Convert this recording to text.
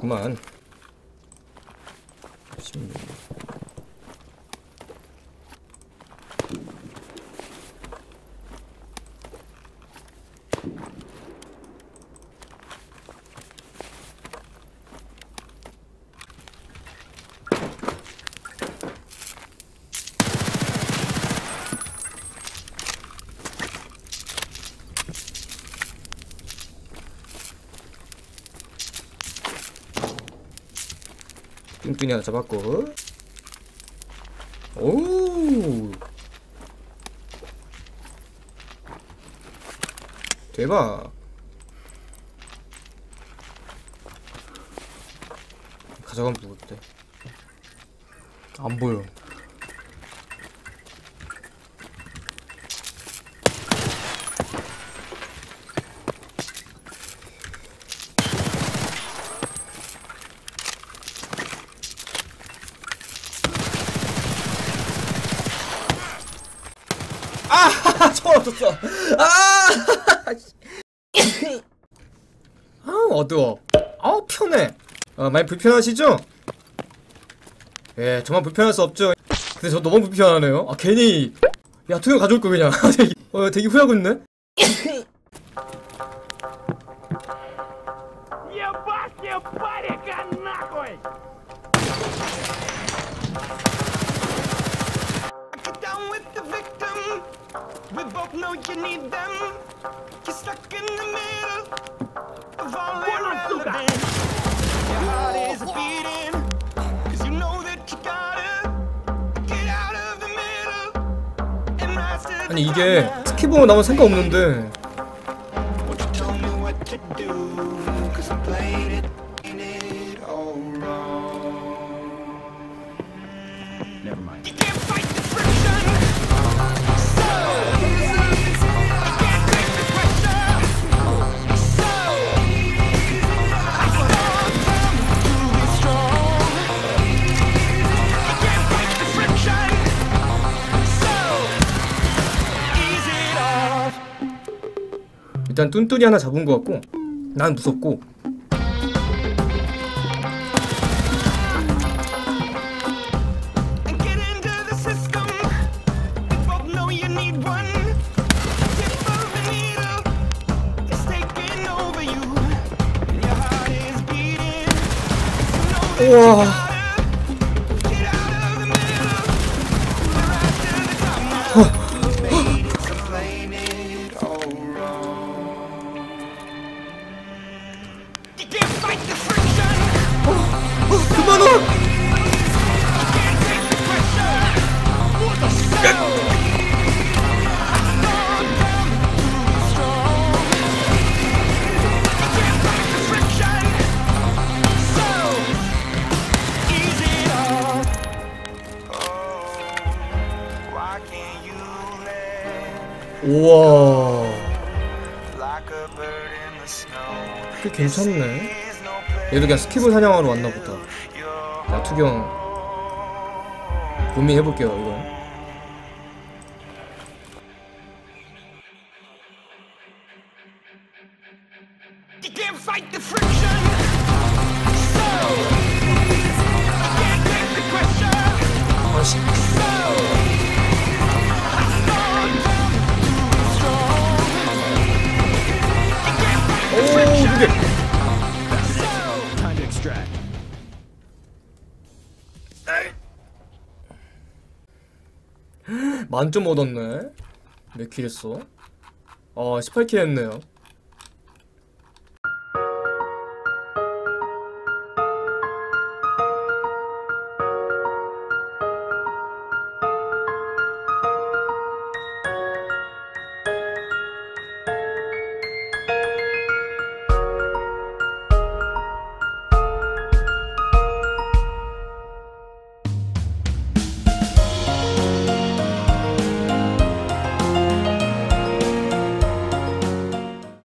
있구만. 16. 뚱뚱이 하나 잡았고. 오우 대박. 가져가면 누구대? 안 보여. 아! 총알 없었어. 아! 어두워. 편해. 많이 불편하시죠? 예, 정말 불편할 수 없죠. 근데 저 너무 불편하네요. 괜히 야, 투명 가져올 거 그냥. 되게 후회하고 있네. We both know you need them. You're stuck in the middle of all irrelevant. Your heart is beating, cause you know that you gotta get out of the middle and rise to the top. 아니 이게 스키보 나오면 상관없는데. Won't you tell me what to do? Cause I'm playing it all wrong. Never mind. You can't fight the friction. 일단 뚠뚠이 하나 잡은 것 같고 난 무섭고. 우와. 그만 와! 우와. 꽤 괜찮네. 얘도 그냥 스키볼 사냥하러 왔나보다. 야투경 고민해볼게요 이건. 아씨. 오 이게 만점 얻었네. 몇 킬 했어? 18킬 했네요.